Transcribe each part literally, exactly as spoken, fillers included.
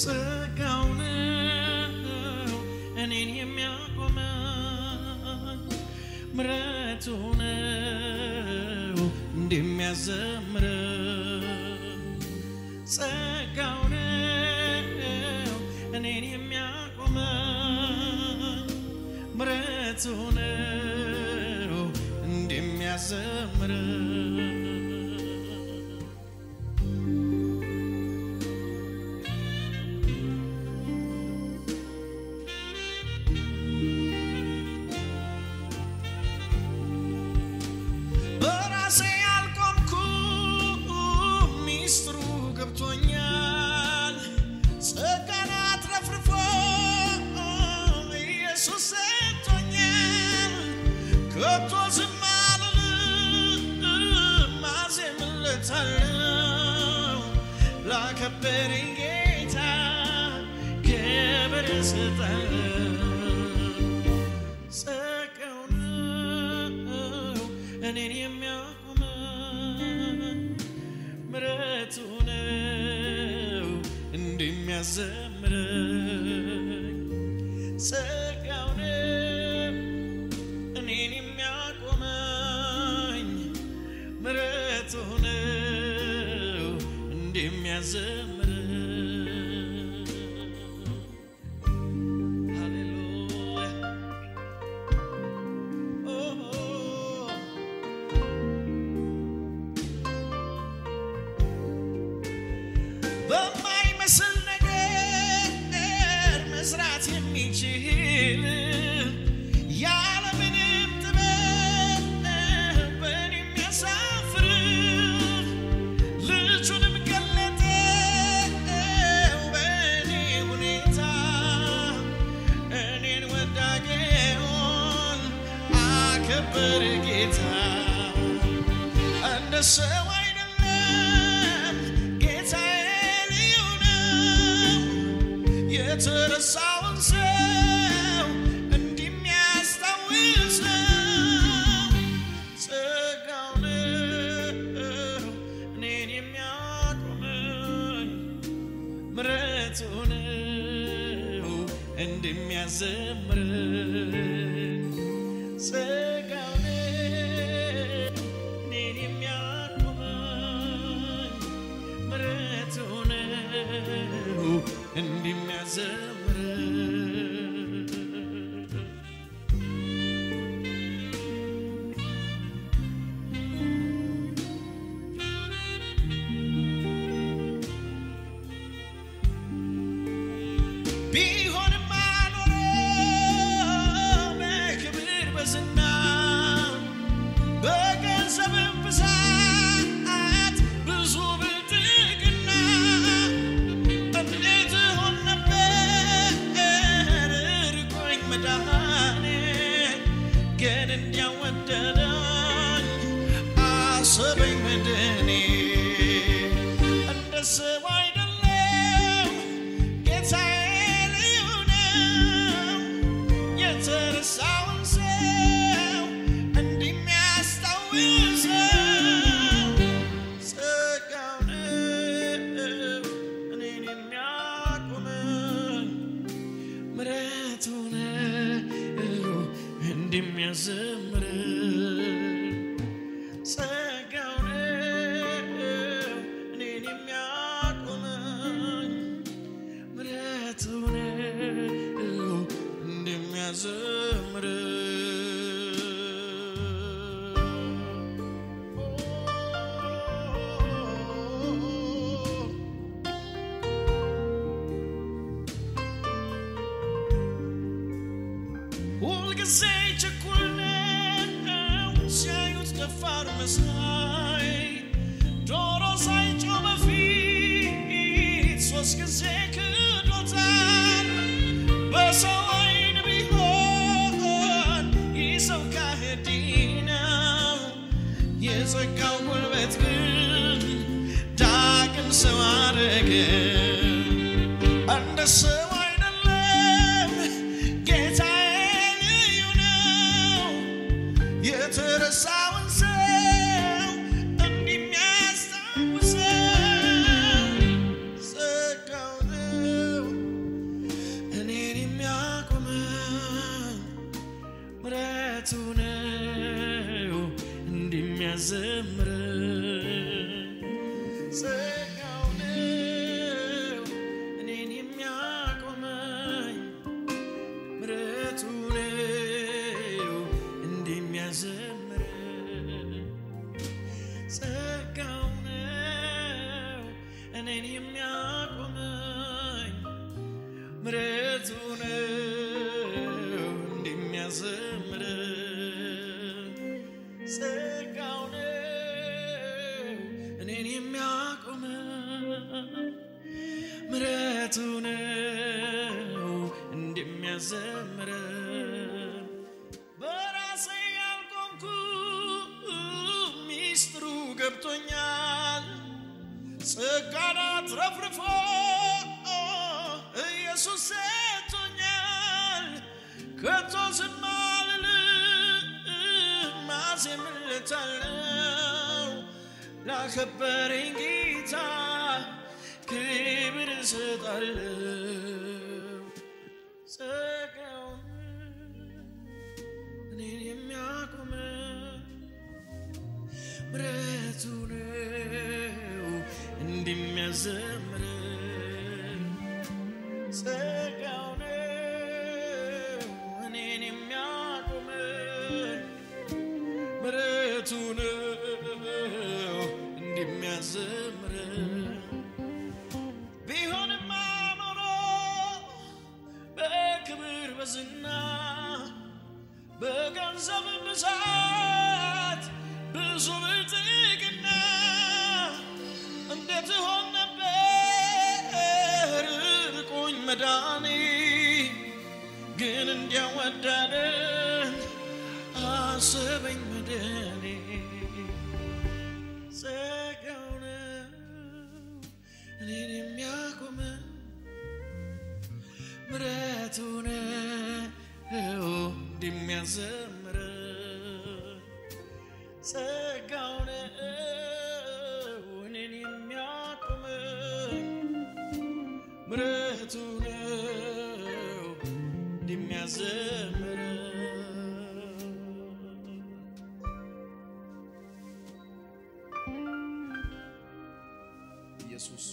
ጸጋው ነው እኔን የሚያቆመኝ ምሕረቱ ነው እንደሚያዘምረኝ ጸጋው ነው እኔን የሚያቆመኝ ምሕረቱ ነው እንደሚያዘምረኝ Perigeta che bereseta Sakauno Aneni miakuma Mretune Ndi miazemre Sakauno Aneni miakuma Mretune Ndi miazemre Perigeta and so I don't get you know yet the sound so and give me a star will so down need him Mretune and give me a zemre and in Behold a man or make a bit was now Burgers of emphasized Blues over taken now And later on the bed Going Madani Getting down with the done I serving Madani And the survivor Dimyazemre Sagaune Nini miakuna Mretune Dimyazemre Olga say chakulne Sayut the farmer's high Doro say choma feet Soska say kudotan Basa wine behold Is of kahedina Yes I go with good Dark and so hard again And the sun Sakauno የሚያዘምር ጸጋው ነው እኔን የሚያቆመኝ ምሕረቱ ነው እንደሚያዘምር ጸጋው ነው እኔን የሚያቆመኝ ምሕረቱ ነው እንደሚያዘምር ጸጋው ነው እኔን የሚያቆመኝ ምሕረቱ ነው እንደሚያዘምር በራሴ ያልቆምኩ ሚስጥሩ ገብቶኛል ጸጋን አትረፍርፎ ኢየሱስ ሰጥቶኛል ከቶ ዝም አልልም አዜምለታለሁ ላከበረኝ ጌታ ክብር እሰጣለሁ ጸጋው እኔን የሚያቆመኝ ምሕረቱ ነው እንደሚያዘምር ጸጋው ነው እኔን የሚያቆመኝ ምሕረቱ ነው እንደሚያዘምር ቢሆንማ ኖሮ በክብር በዝና በገንዘብ ብዛት ብዙ ብልጥግና እንዴት ሆን ነበር ርቆኝ መዳኔ ግን እንዲያወዳደን አሰበኝ መዳኔ ጸጋው ነው እኔን የሚያቆመኝ ምሕረቱ ነው እንደሚያዘምር ጸጋው ነው እኔን የሚያቆመኝ ምሕረቱ ነው እንደሚያዘምር ኢየሱስ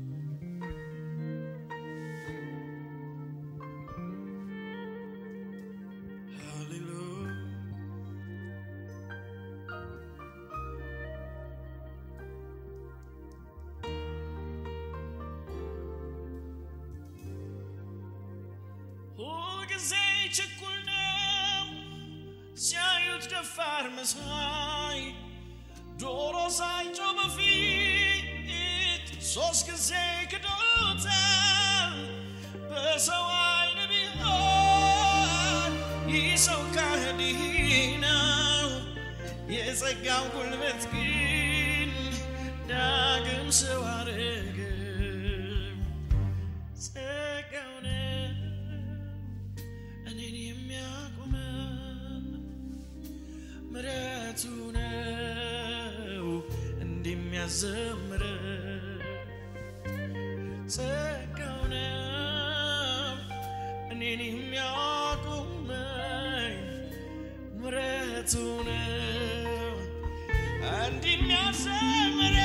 ሁልጊዜ ችኩል ነው ሲያዩት ደፋር መሳይ ዶሮ ሳይጮህ በፊት ሶስት ጊዜ ክዶታል በሰው ዓይን ቢሆን ይህ ሰው ከሃዲ ነው የጸጋው ጉልበት ግን ዳግም ሰው አረገው ጸጋው ነው እኔን የሚያቆመኝ ምሕረቱ ነው እንደሚያዘምር ጸጋው ነው እኔን የሚያቆመኝ ምሕረቱ ነው እንደሚያዘምር